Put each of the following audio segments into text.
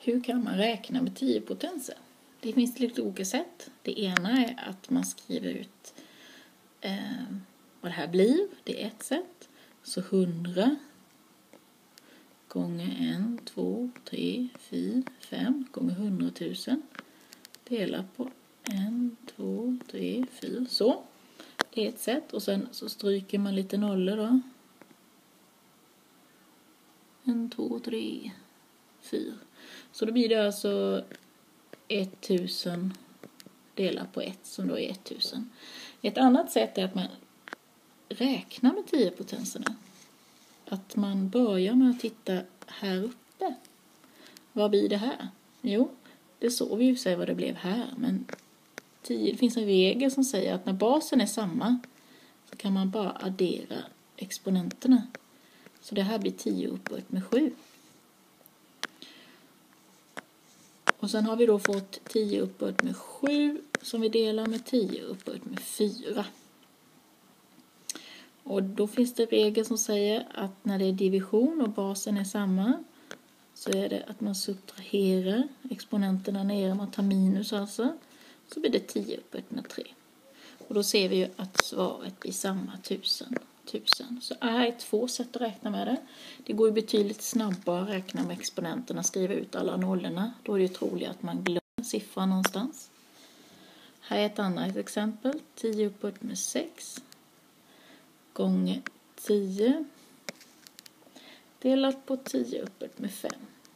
Hur kan man räkna med 10 potenser? Det finns lite olika sätt. Det ena är att man skriver ut vad det här blir. Det är ett sätt. Så 100 gånger 1, 2, 3, 4, 5 gånger 100 000 delat på 1, 2, 3, 4. Så. Det är ett sätt. Och sen så stryker man lite nollor då. 1, 2, 3, 4. Så då blir det alltså 1000 delat på 1 som då är 1000. Ett annat sätt är att man räknar med 10 potenserna. Att man börjar med att titta här uppe. Vad blir det här? Jo, det såg vi ju sig vad det blev här. Men det finns en regel som säger att när basen är samma så kan man bara addera exponenterna. Så det här blir 10 uppåt med 7. Och sen har vi då fått 10 uppåt med 7 som vi delar med 10 uppåt med 4. Och då finns det regel som säger att när det är division och basen är samma så är det att man subtraherar exponenterna ner, man tar minus alltså. Så blir det 10 uppåt med 3. Och då ser vi ju att svaret blir samma 1000. Så här är 2 sätt att räkna med det. Det går ju betydligt snabbare att räkna med exponenterna, skriva ut alla nollorna. Då är det ju troligt att man glömmer siffran någonstans. Här är ett annat exempel. 10 uppåt med 6 gånger 10 delat på 10 uppåt med 5.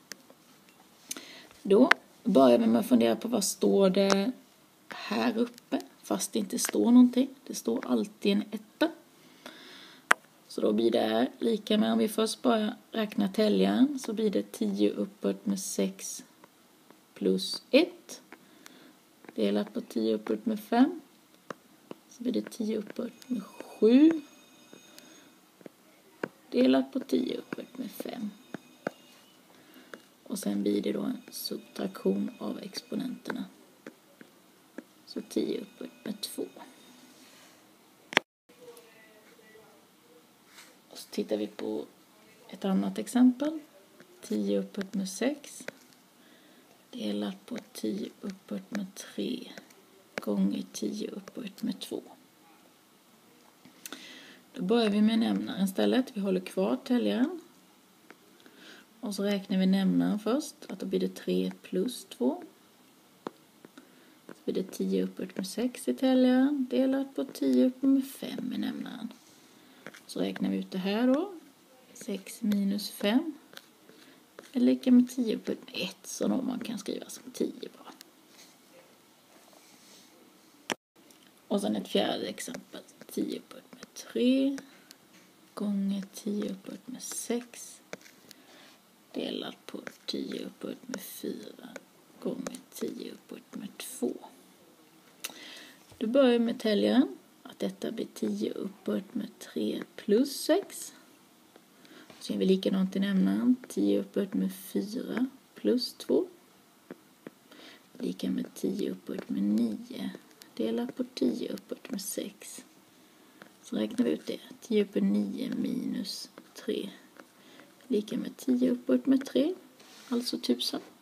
Då börjar vi med att fundera på vad står det här uppe fast det inte står någonting. Det står alltid en etta. Så då blir det här lika med, om vi först bara räknar täljaren så blir det 10 uppåt med 6 plus 1 delat på 10 uppåt med 5. Så blir det 10 uppåt med 7 delat på 10 uppåt med 5. Och sen blir det då en subtraktion av exponenterna. Så 10 uppåt med 2. Och så tittar vi på ett annat exempel. 10 uppåt med 6 delat på 10 uppåt med 3 gånger 10 uppåt med 2. Då börjar vi med nämnaren istället. Vi håller kvar täljaren. Och så räknar vi nämnaren först. Att då blir det 3 plus 2. Så blir det 10 uppåt med 6 i täljaren. Delat på 10 uppåt med 5 i nämnaren. Så räknar vi ut det här då. 6 minus 5 är lika med 10 uppåt med 1. Så då man kan skriva som 10 bara. Och sen ett fjärde exempel. 10 uppåt med 3 gånger 10 uppåt med 6 delat på 10 uppåt med 4 gånger 10 uppåt med 2. Då börjar vi med täljaren. Att detta blir 10 uppåt med 3 plus 6. Så gör vi likadant i nämnaren. 10 uppåt med 4 plus 2. Lika med 10 uppåt med 9 delat på 10 uppåt med 6. Så räknar vi ut det. 10 uppåt 9 minus 3 lika med 10 uppåt med 3. Alltså 1000.